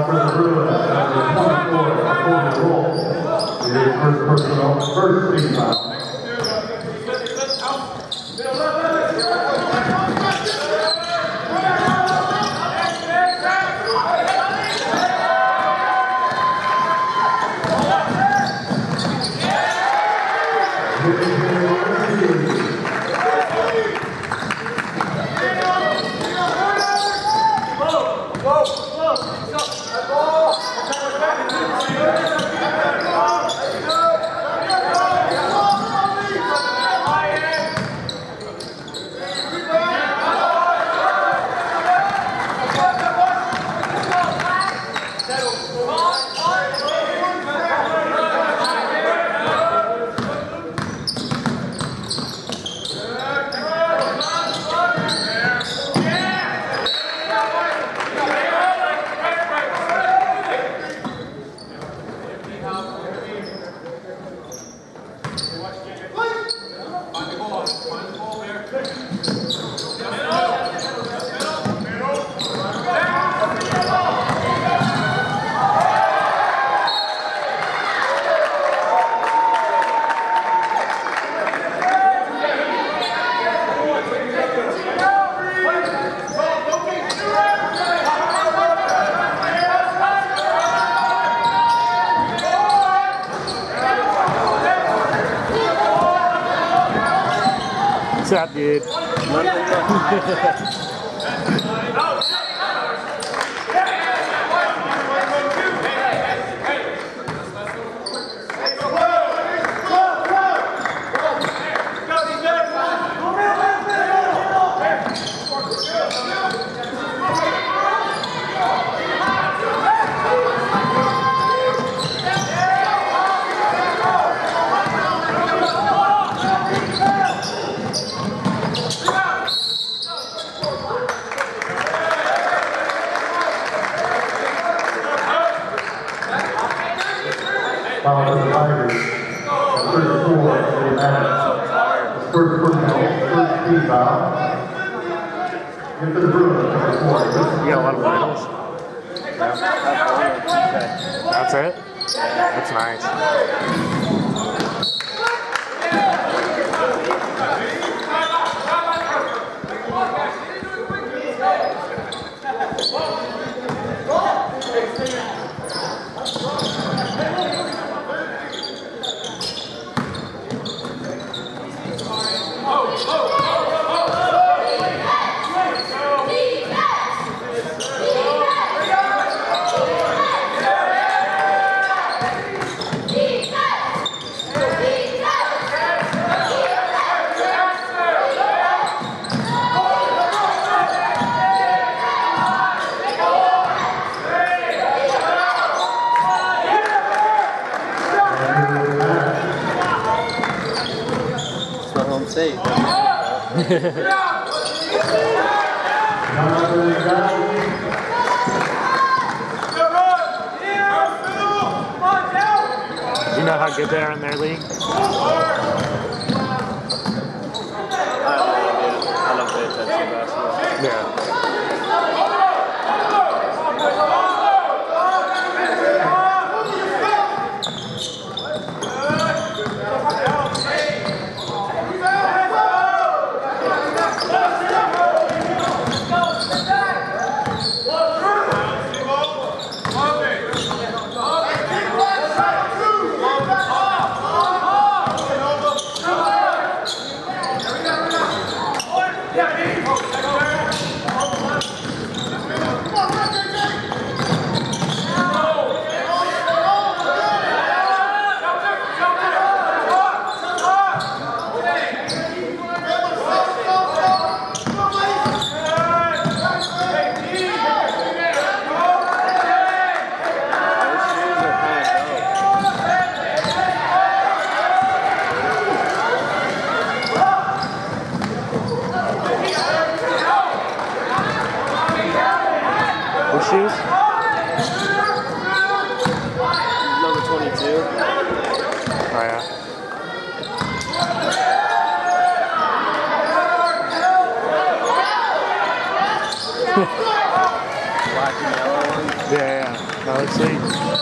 Now for the Bruins, number 24, Roll. It is first personal, first team foul. What's up, dude? Foul for the Tigers. 34, City Madden. First personal, first team foul. And for the Bruins, number 4. You got a lot of finals? That's it? That's nice. Safe. Do you know how good they are in their league? I love playing Tennessee basketball. Yeah. What shoes? Number 22. Oh yeah. Black and yellow one. Yeah, yeah. Another sweet.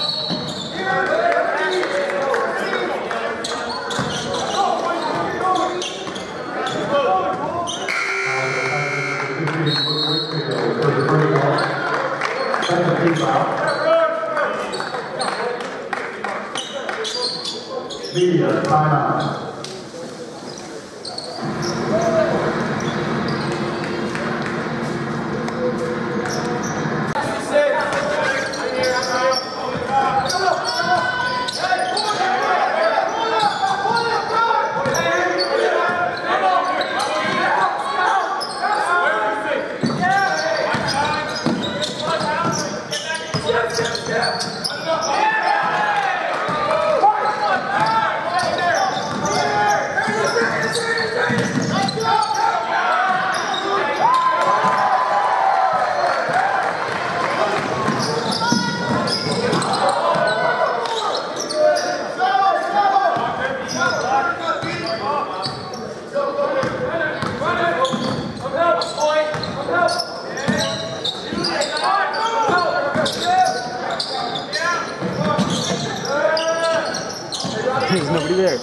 Media timeout. There's nobody there.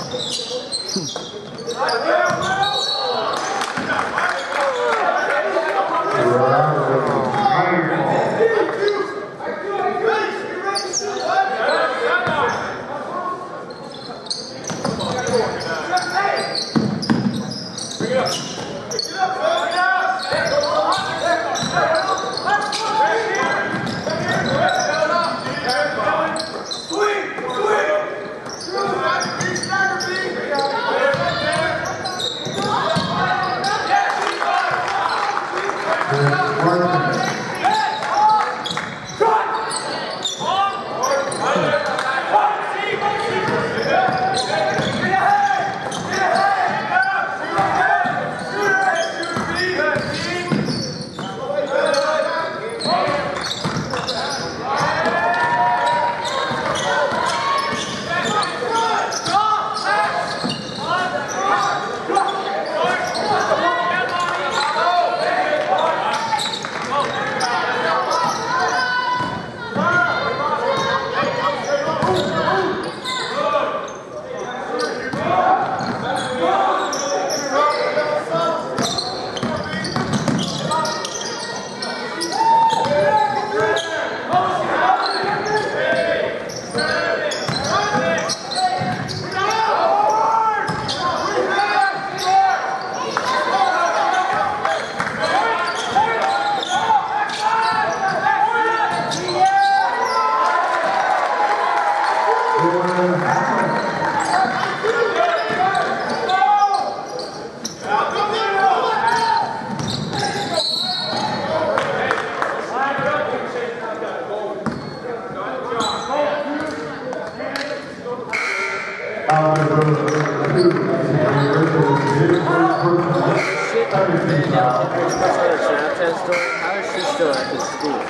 How is she still at this school?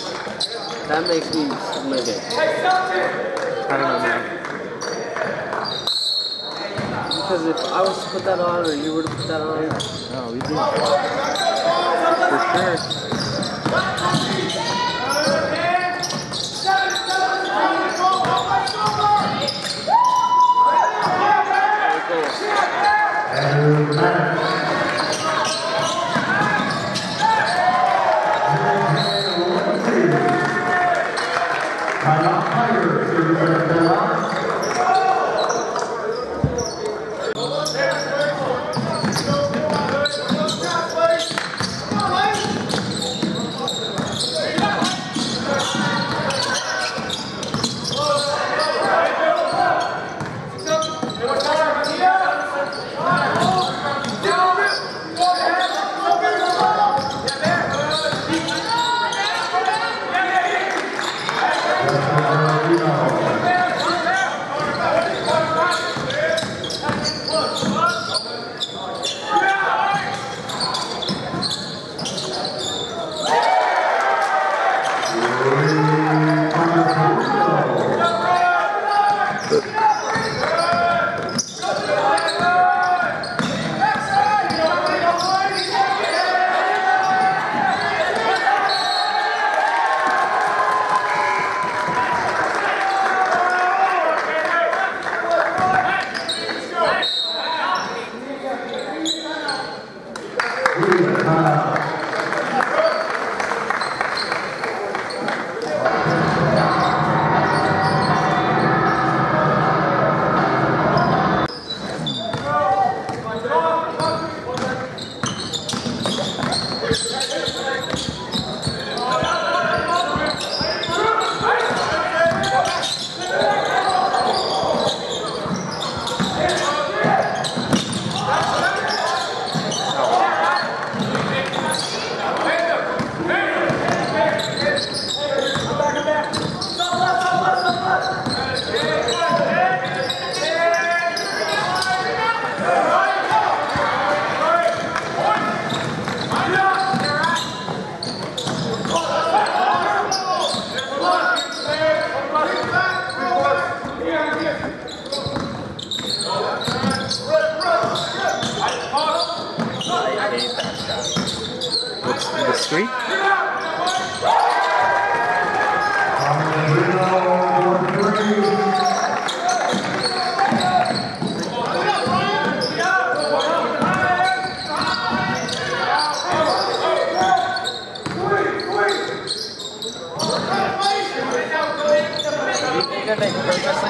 That makes me livid. I don't know, man. Because if I was to put that on, or you were to put that on, No, we do. for sure.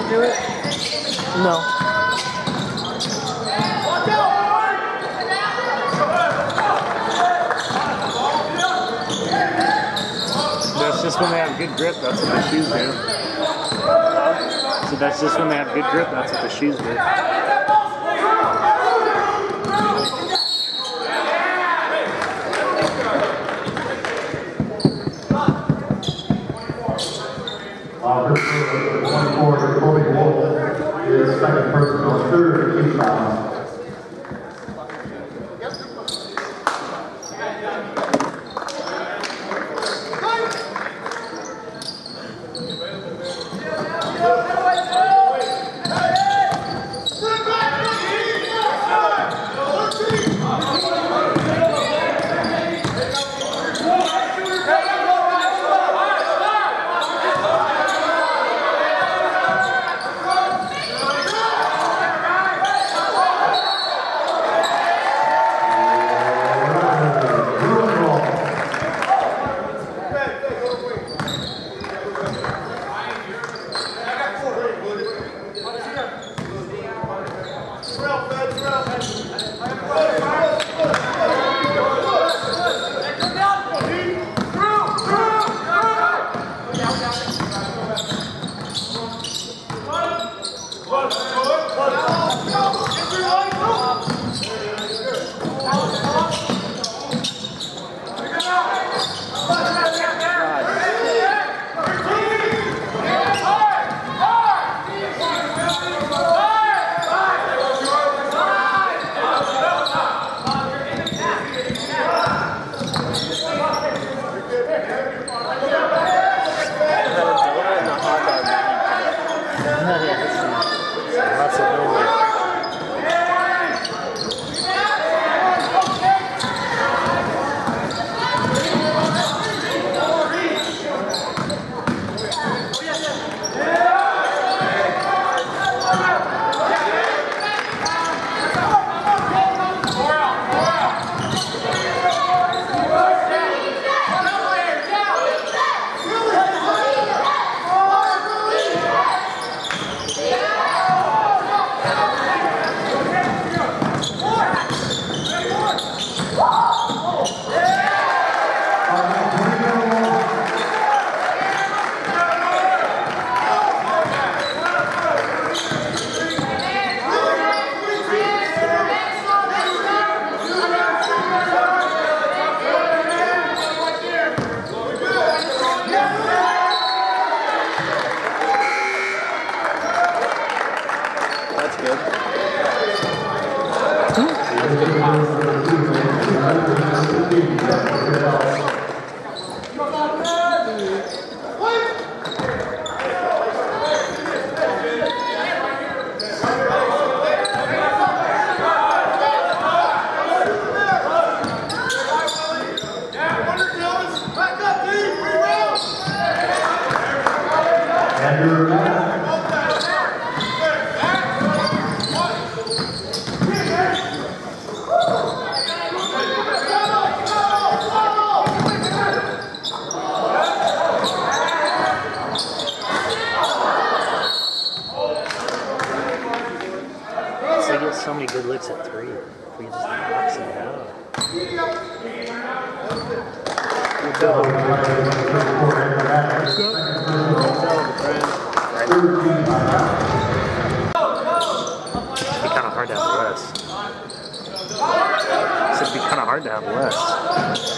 do it? No. That's just when they have good grip, that's what the shoes do. So that's just when they have good grip, that's what the shoes do. This is 24 to Cody Wolf is second person on third team foul. So many good looks at three. If we just box it out. It'd be kind of hard to have less. It'd be kind of hard to have less.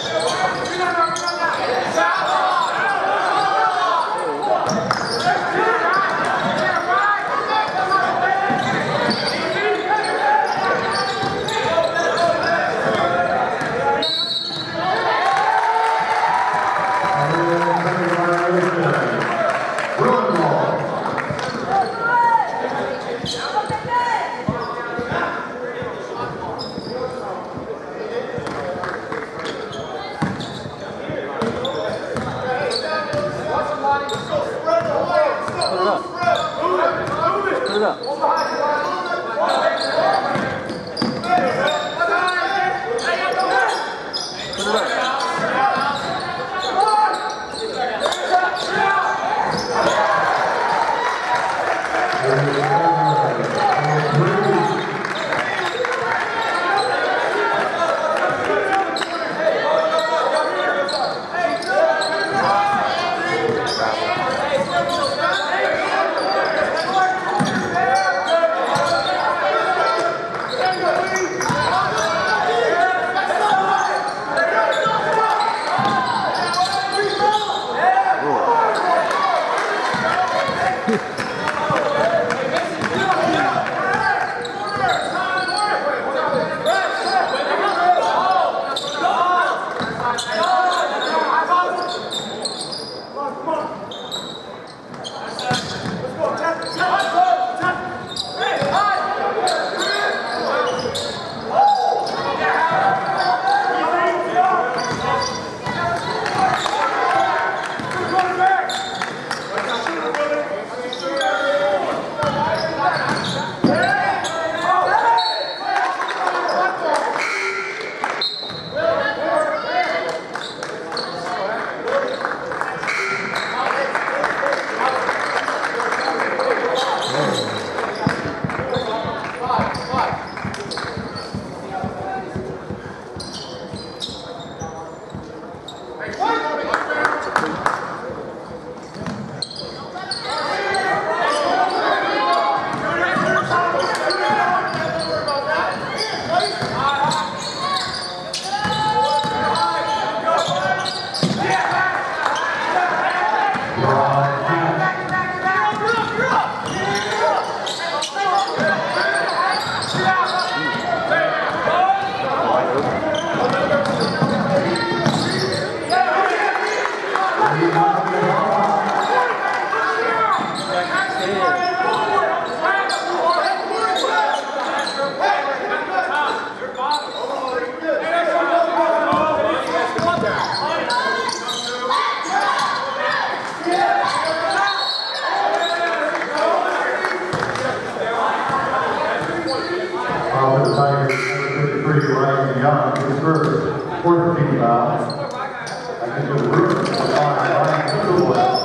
The Tigers, number 53, Ryan Young, his first 14 foul. And into the room, Ryan Stillwell.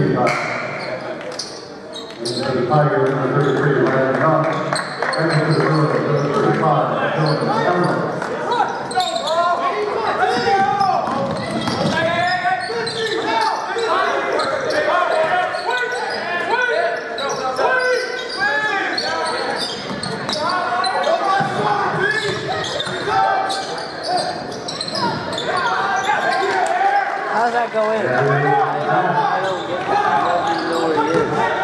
16 foul. Into the Tigers, number 33, Ryan Knox. Back into the room, number 35, Dylan Cameron. How's that go in? I don't get it. I don't even know where he is.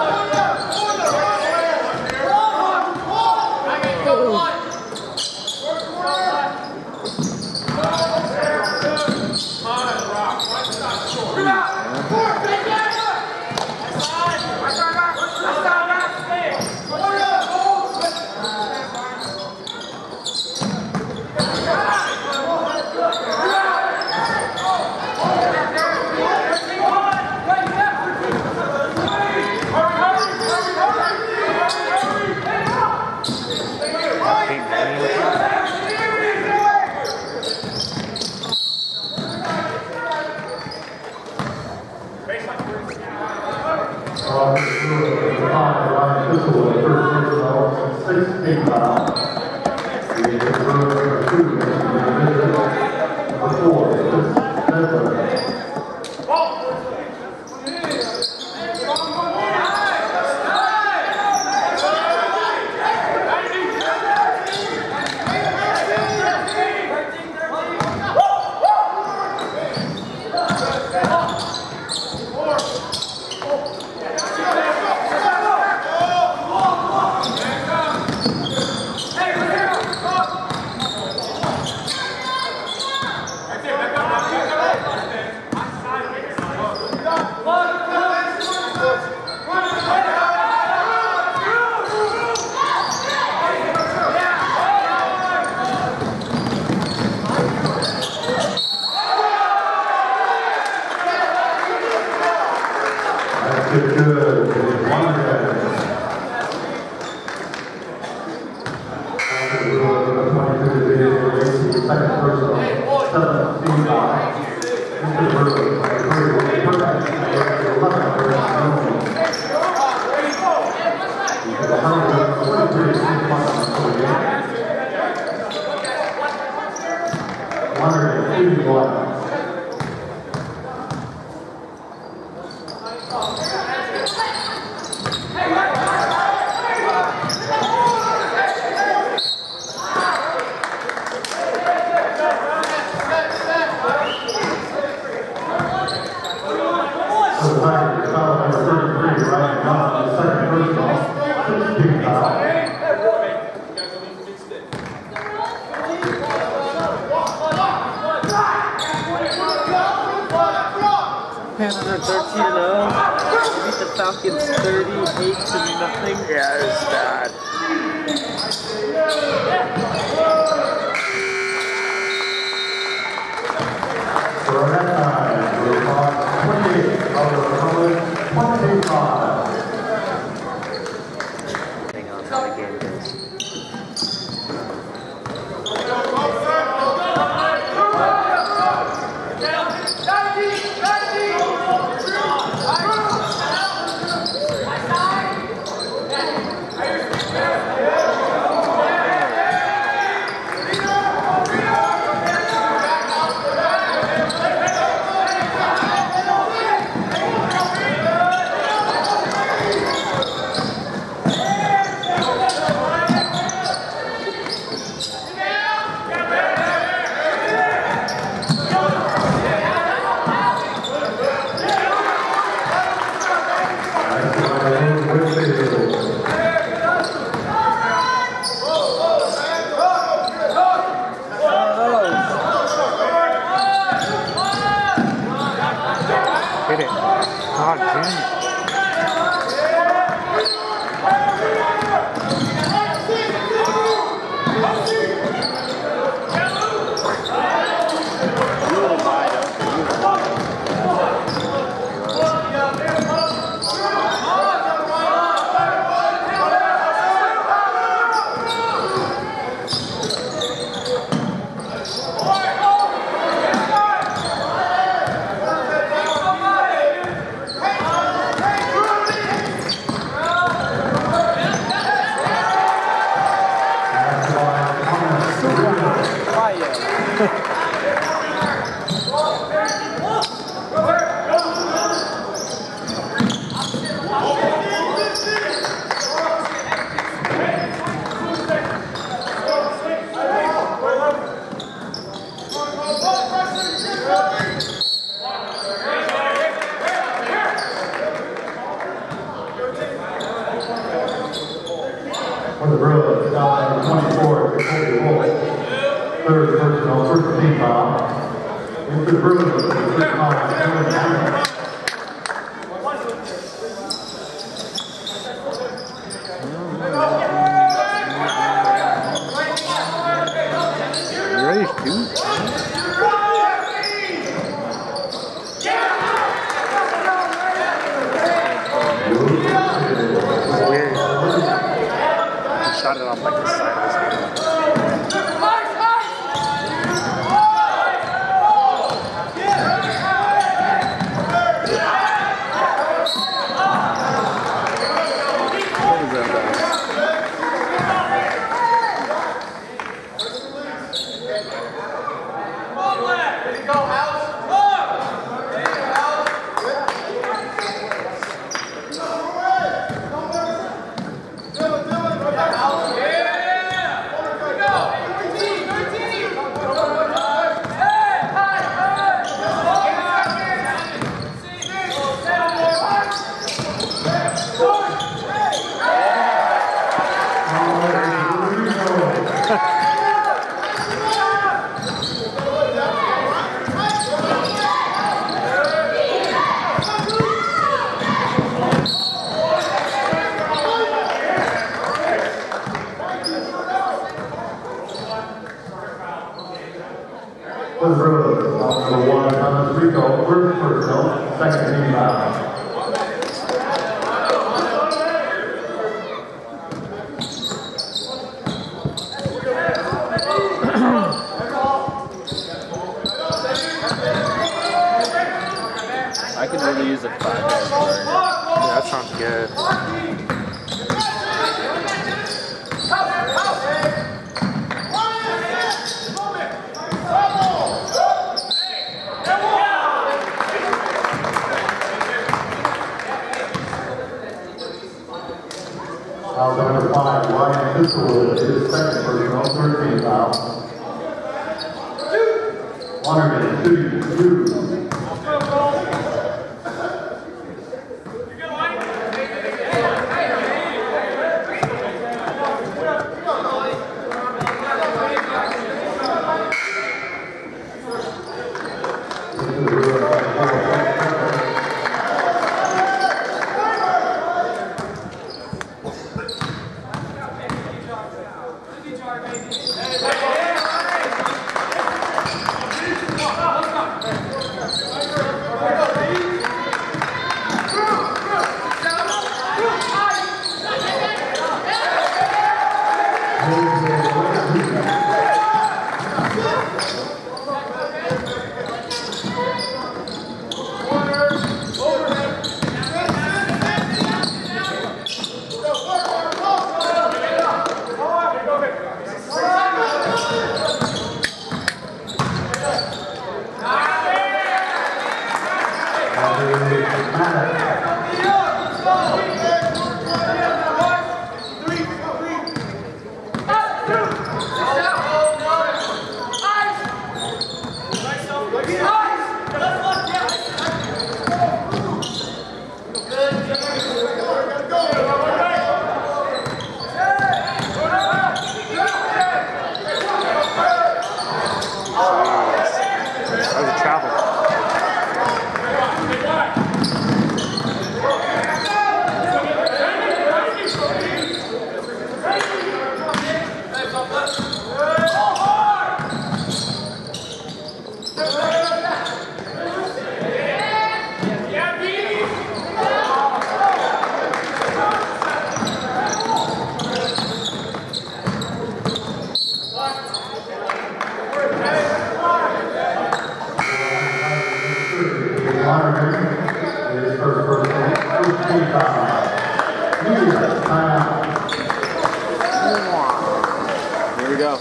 Panthers are 13-0. They beat the Falcons 38-0. Yeah, it's bad. For our next time, we'll talk 28 of the 25. Depending on how the game goes. Hit it. God damn it. Hey! personal, first team foul. Into the Bruins, the first foul. You ready to shoot? Weird. He shot it off like the side of his hand. What is that about? For the Bruins, number 1, Thomas Rico, first personal, second team foul. I could really use a 5-yard burger. Yeah, that sounds good. Foul number 5, Ryan Fisselwood, his second personal, third team foul. Waterman, 2. Here we go.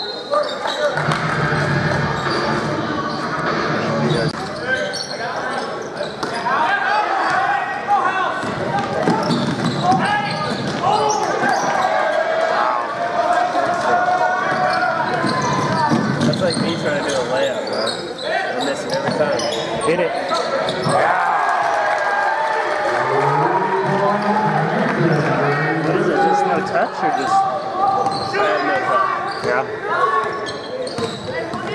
That's like me trying to do a layup, bro. I'm missing every time. Hit it. What is it? Just no touch or just? I have no touch. Yeah.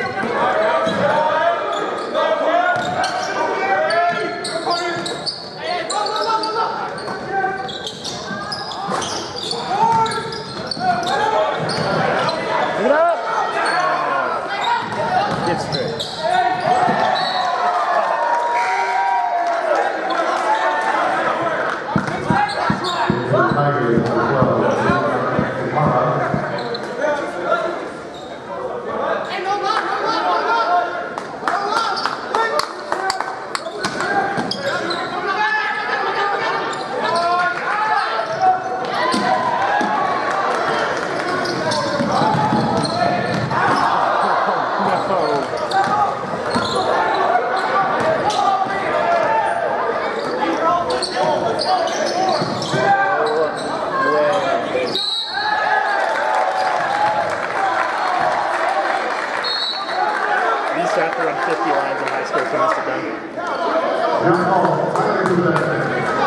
call. I agree with that.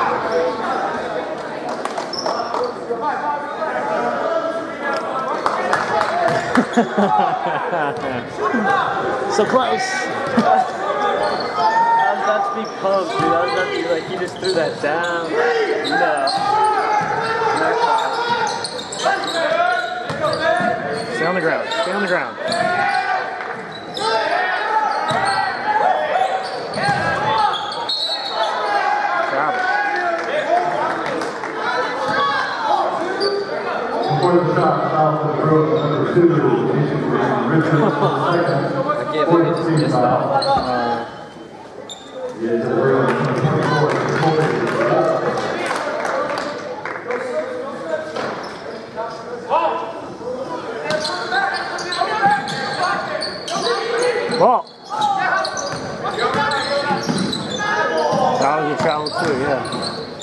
So close. That was about to be pumped, dude. That was about to be like, he just threw that down. No. Stay on the ground. Stay on the ground. Grab it. Before the shot, foul for the road, number 2, Richard, second. give it just that. Yeah, the road, 24, Ball. That was a travel too, yeah.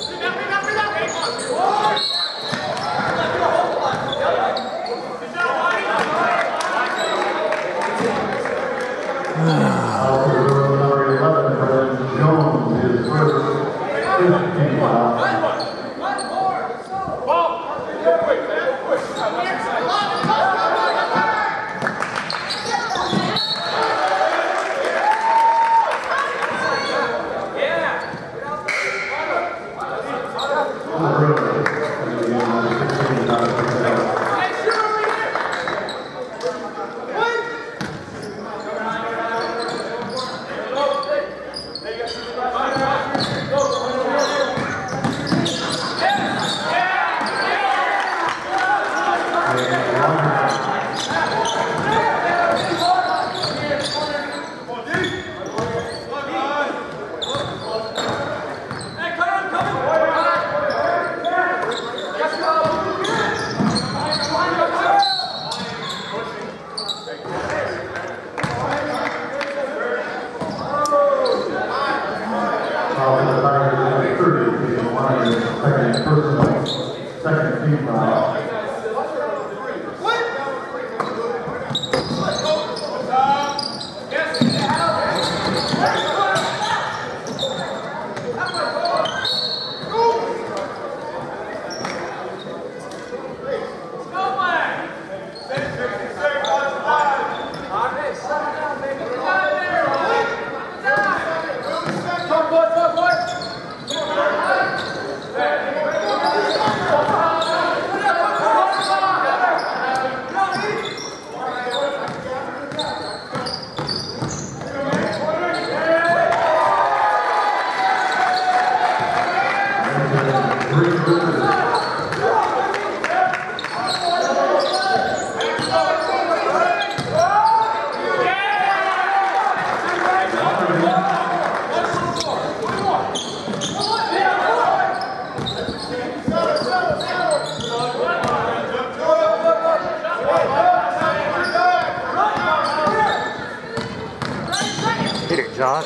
number 11, Brandon Jones, his first 15 foul. Second team foul. Hit it, Josh.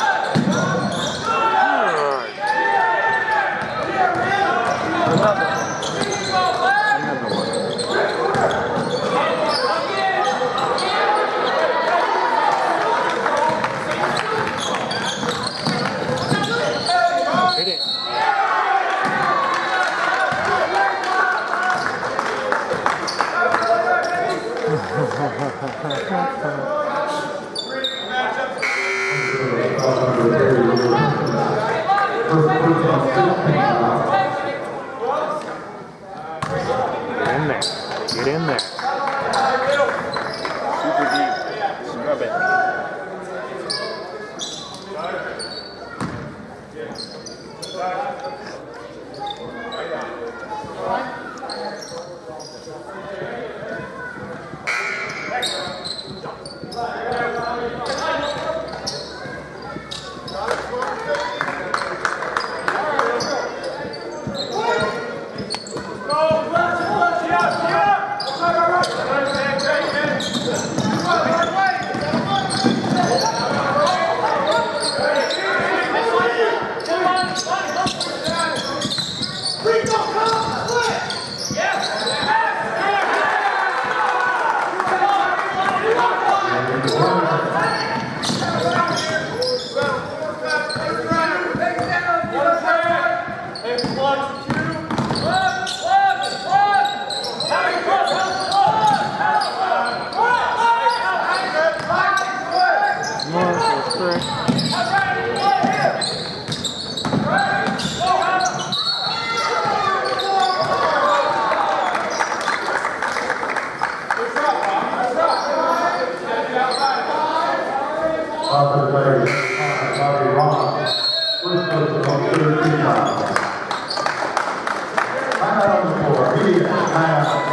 Hit it. Get in there. Get in there. Super deep. Scrub it. Offensive player, Bobby Ron. First person on 13 miles. Timeout on the floor. Immediate timeout.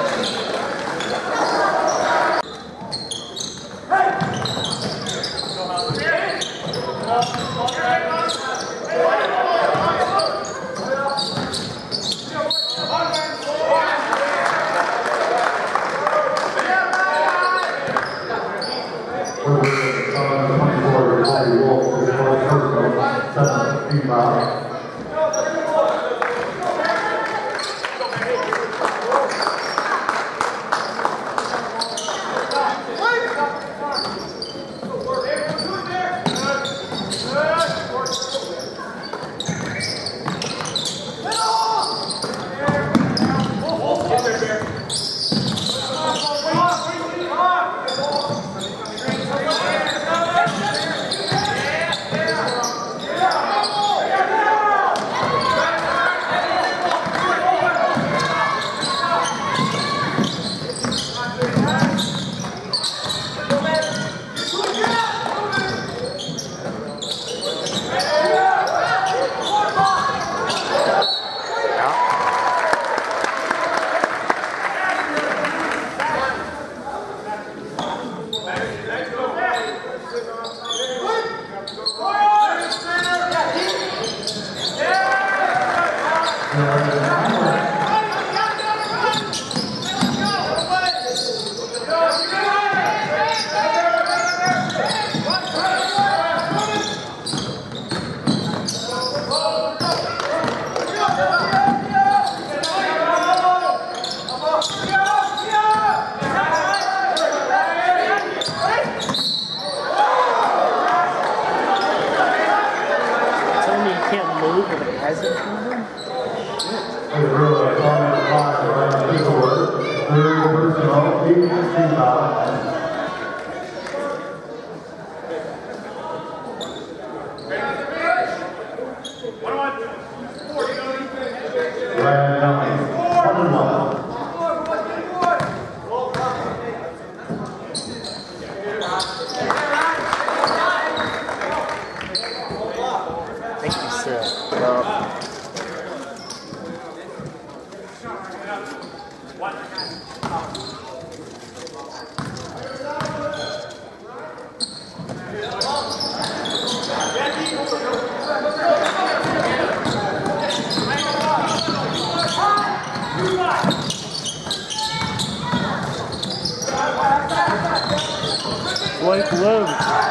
Blake Lowe.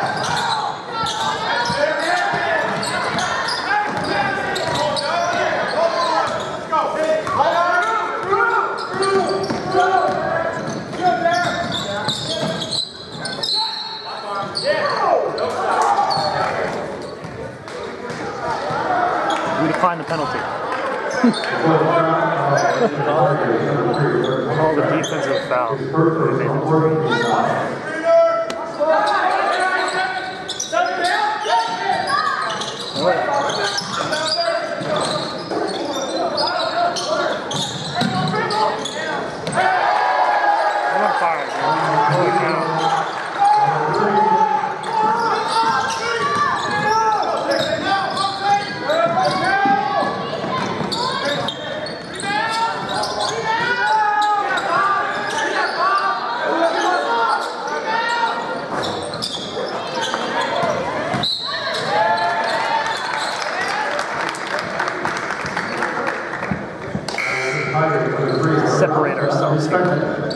We decline the penalty. All the defensive foul. I'm on fire, man. Holy cow. Separate ourselves here.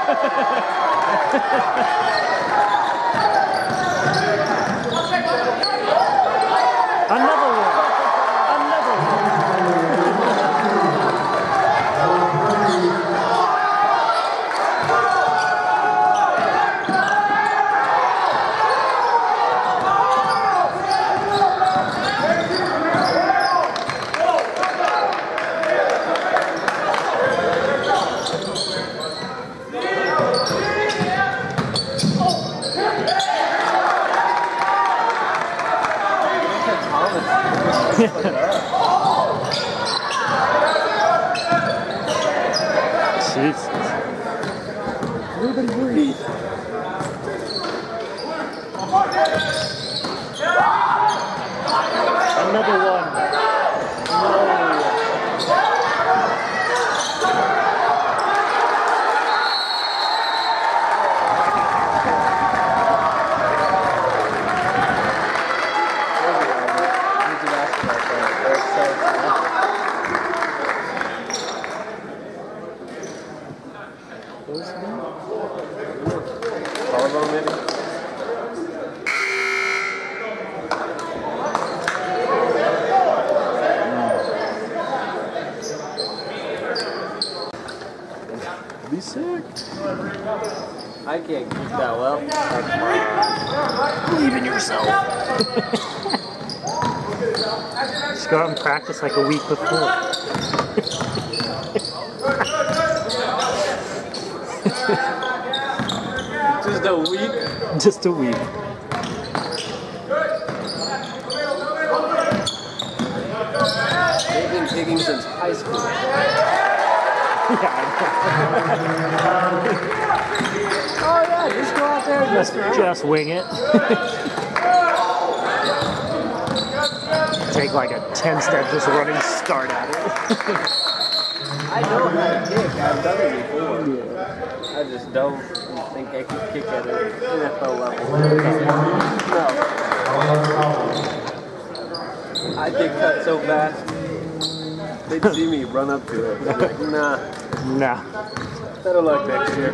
Another one. Another one. Jesus. Everybody breathe. Another one. Collarbone maybe? Be sick. I can't kick that well. Believe in yourself. Just go out and practice like a week before. Just a week? Just a week. They've been kicking since high school. Yeah, Oh yeah, just go out there and just wing it. Take like a 10-step just running start at it. I know how to kick. I've done it before. I just don't think I can kick at an NFL level. No. I get cut so fast. They'd see me run up to it. I'm like, nah. Nah. Better luck next year.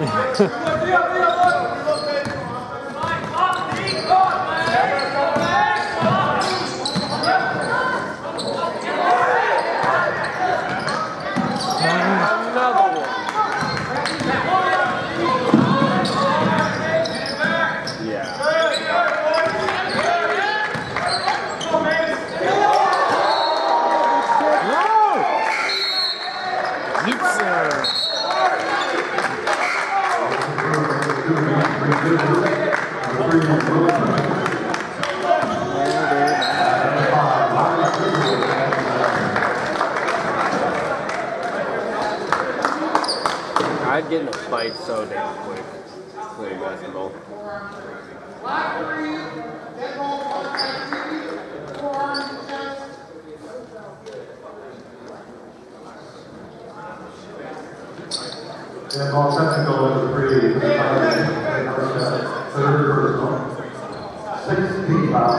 Another one. Yeah. I'd get in a fight so damn quick playing basketball. And ball technical is free. Third personal. 16 foul.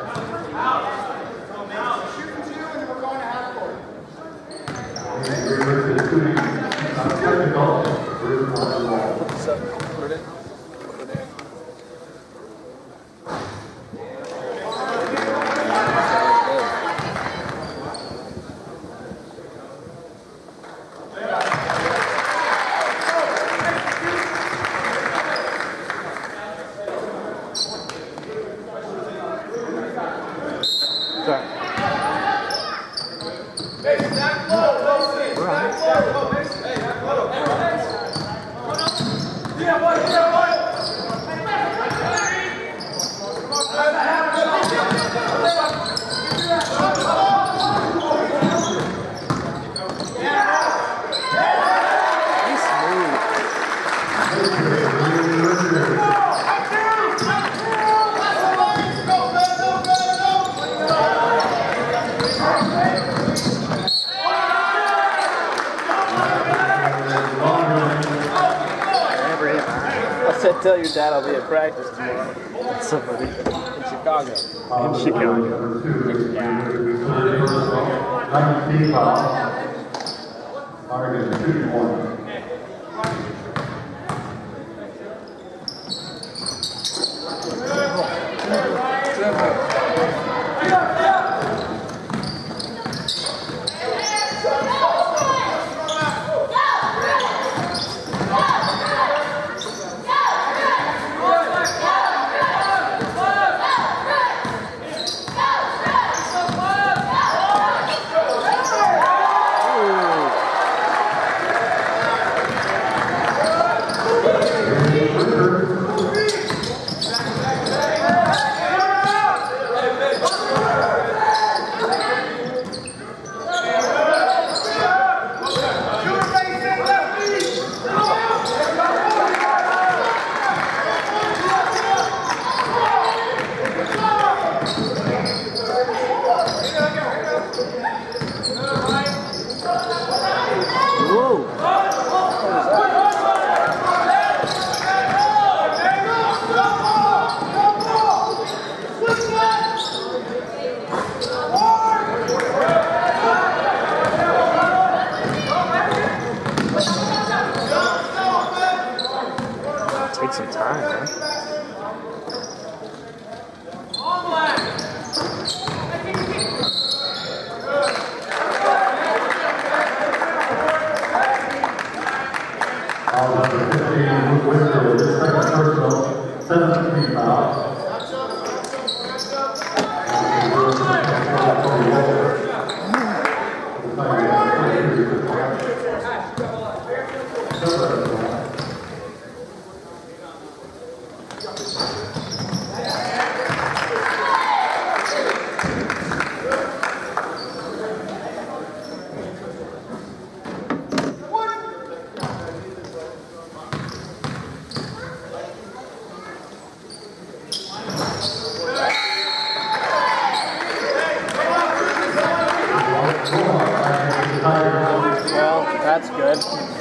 Tell your dad I'll be at practice tomorrow. Somebody. In Chicago. In Chicago. 19 foul. Oregon 2 points. Foul number 15, Luke Whitfield, his second personal, 7th foul. Well, that's good.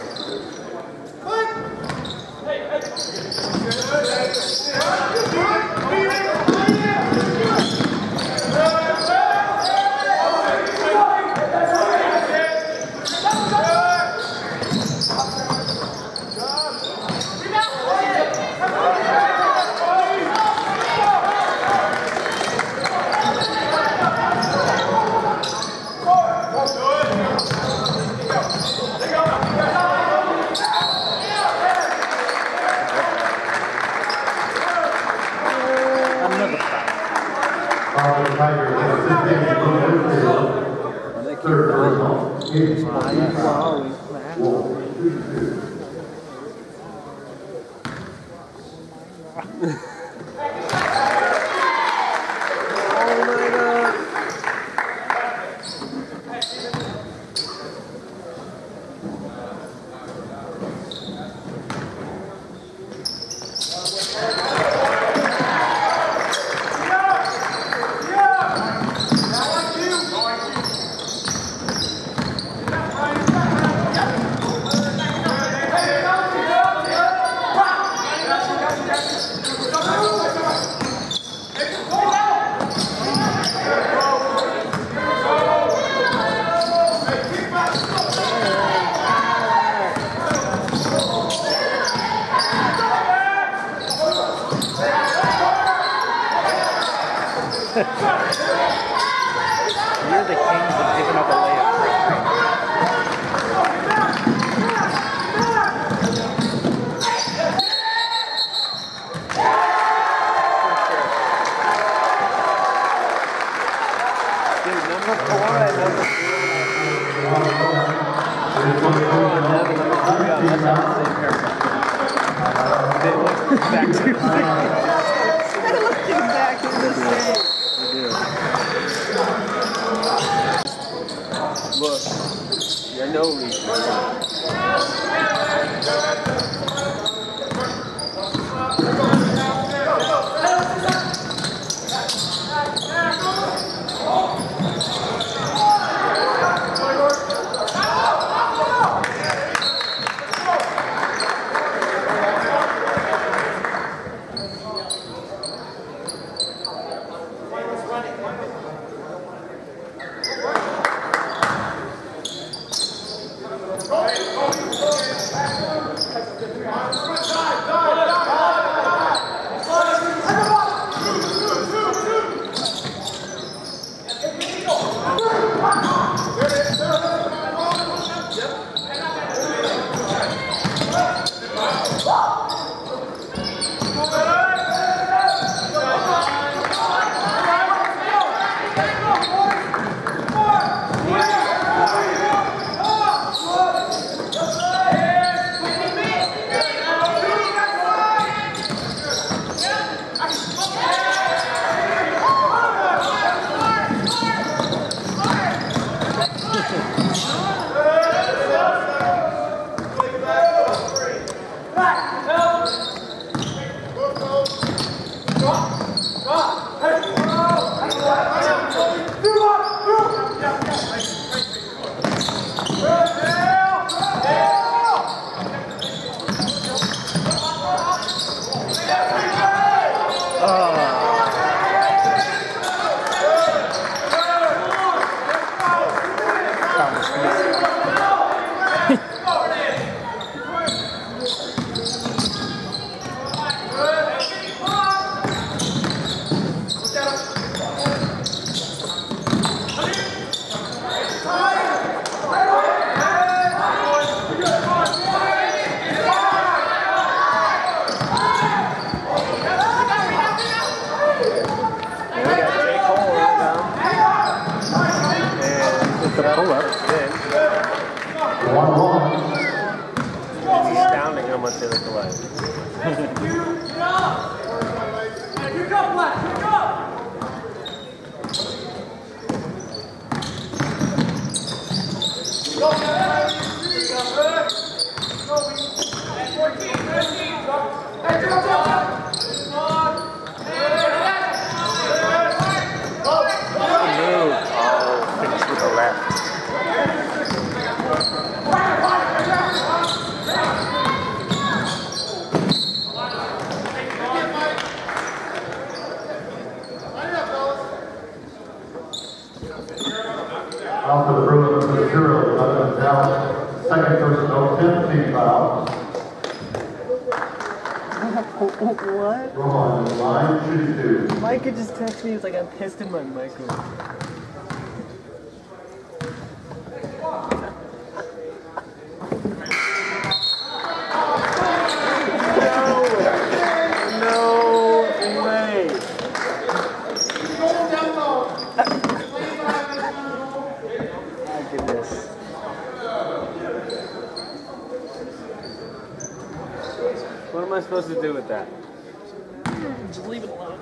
You're the kings of giving up a layup. Dude, number 4 and number 3. They look back to They're looking back in the same. Look, you're no reason. feel like alive. Finish with the left. Out for the Bruins, number 0, Dallas. Second personal, 10th team foul. What? Go on, line 2. Mike could just text me. He was like, I'm pissed in my microwave. No way. My goodness. What am I supposed to do with that? Just leave it alone.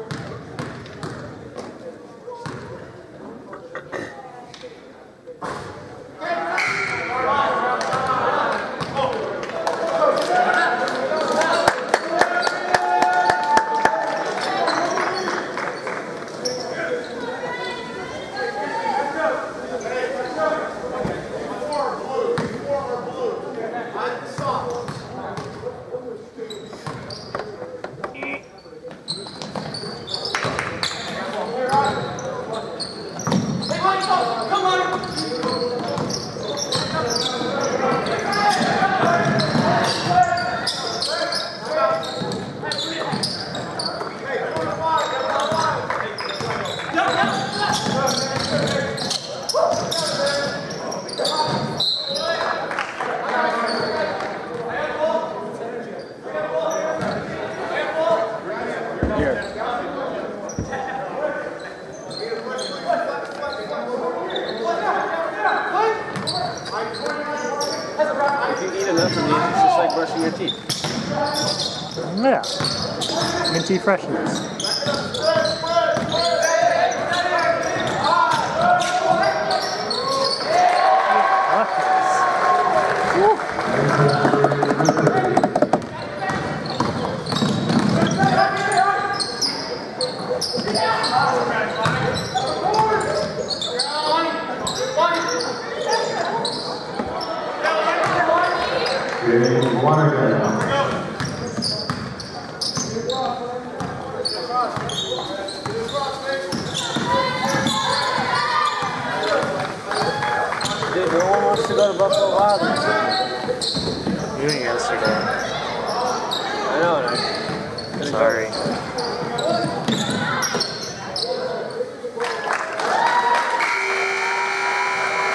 Brushing your teeth. Yeah. Minty freshness. Dude, no one wants to go to Buffalo Wild Wings. You didn't yesterday. I know, and I Sorry.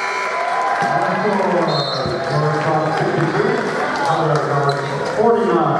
Number 49.